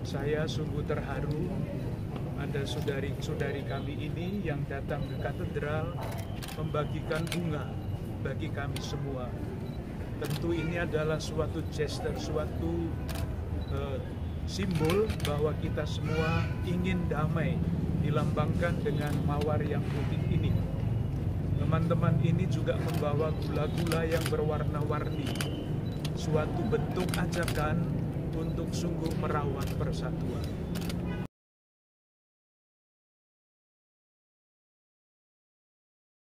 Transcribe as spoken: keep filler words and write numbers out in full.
Saya sungguh terharu ada saudari-saudari kami ini yang datang ke katedral membagikan bunga bagi kami semua. Tentu ini adalah suatu gesture, suatu uh, simbol bahwa kita semua ingin damai, dilambangkan dengan mawar yang putih ini. Teman-teman ini juga membawa gula-gula yang berwarna-warni, suatu bentuk ajakan untuk sungguh merawat persatuan.